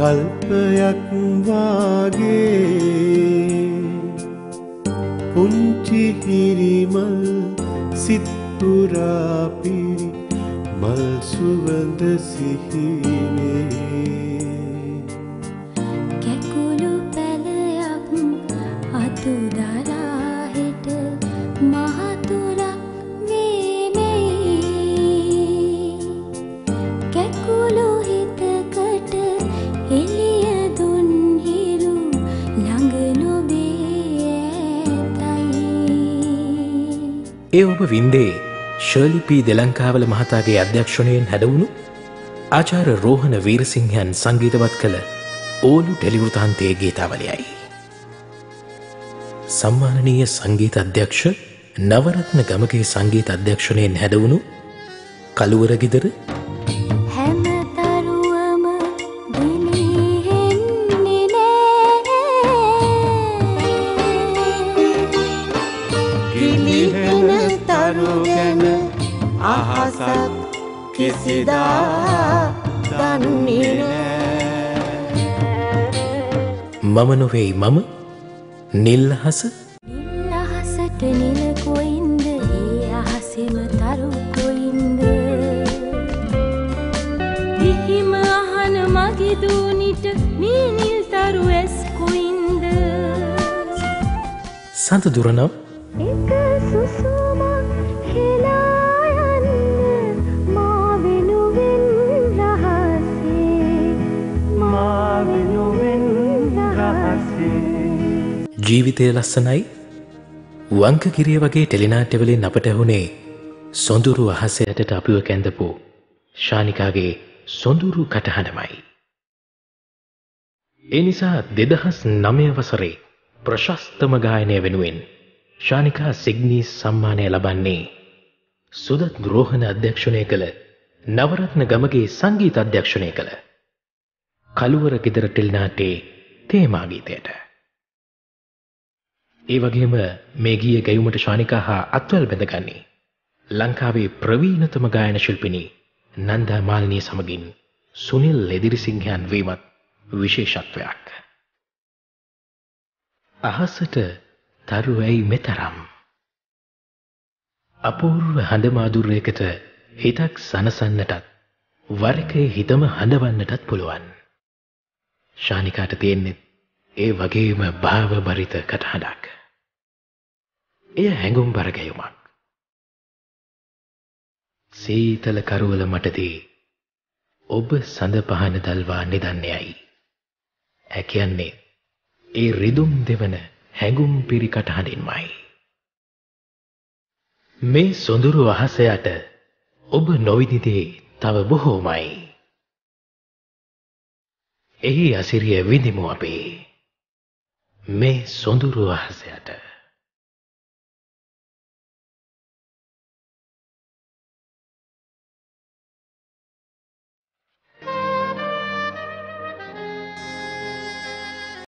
කල්පයක් වාගේ පුංචි හිරිමල් සිත් පුරා පිරි මල් සුවඳ සිහිනේ කැකුළු පැලයක් අතු දරා හෙට මහතුරක් වීමේ කැකුළු හිතකට එළිය දුන් හිරු ළඟ නොබේ ඇතයි. ඒ ඔබ වින්දේ ශර්ලි පී දෙලංකාවල මහතාගේ අධ්‍යක්ෂණයෙන් හැදවුණු ආචාර්ය රෝහණ වීරසිංහයන් සංගීතවත් කළ ඕලු ටෙලිවෘතාන්තයේ ගීතාවලියයි. සම්මානනීය සංගීත අධ්‍යක්ෂ නවරත්න ගමගේ සංගීත අධ්‍යක්ෂණයෙන් හැදවුණු කළුවර ගෙදර අහසත් කිසිදා දන්නේ මම නොවෙයි මම නිල්හස නිල්හසට නිල කොයින්ද ඒ අහසෙම තරු කොයින්ද දිහිම අහන මගේ දූනිට මේ නිල් තරු ඇස් කොයින්ද සඳ දුරනම් එක සුසුමක් හෙලා යන්න මා වෙනුවෙන් රහසේ මා වෙනුවෙන් රහසේ ජීවිතය ලස්සනයි වංකගිරිය වගේ ටෙලිනාට්‍යවලින් අපට ඇහුනේ සොඳුරු අහසයටට අපිව කැඳපු ශානිකාගේ සොඳුරු කටහඬමයි. ඒ නිසා 2009 වසරේ ප්‍රශස්තම ගායනය වෙනුවෙන් ශානිකා සිග්නීස් සම්මානය ලබන්නේ සුදත් රෝහණ අධ්‍යක්ෂණය කළ නවරත්න ගමගේ සංගීත අධ්‍යක්ෂණය කළ කළුවර ගෙදර ටෙලිනාට්‍යයේ තේමා ගීතයට. ඒ වගේම මේ ගීය ගැයුමට ශානිකා හා අත්වැල් බැඳගන්නේ ලංකාවේ ප්‍රවීණතම ගායන ශිල්පිනී නන්දා මාලිනිය සමගින් සුනිල් ලෙදිරිසිංහයන් වීමත් විශේෂත්වයක්. අහසට තරු ඇයි මෙතරම් අපූර්ව හඬ මාධුර්යයකට හිතක් සනසන්නටත් වරකේ හිතම හඬවන්නටත් පුළුවන්. ශානිකාට තියෙන්නේ ඒ වගේම භාව බරිත කටහඬක්. එය හැඟුම් බර ගැයුමක්. සීතල කරවල මටදී ඔබ සඳ පහන දල්වා නිදන්නේයි. ඒ කියන්නේ ඒ රිදුම් දෙවන හැඟුම් පිරි කටහඬින්මයි. මේ සොඳුරු අහසයට ඔබ නොවිදිදේ තව බොහෝමයි. එහි අසිරිය විඳිමු අපේ මේ සොඳුරු අහසයට.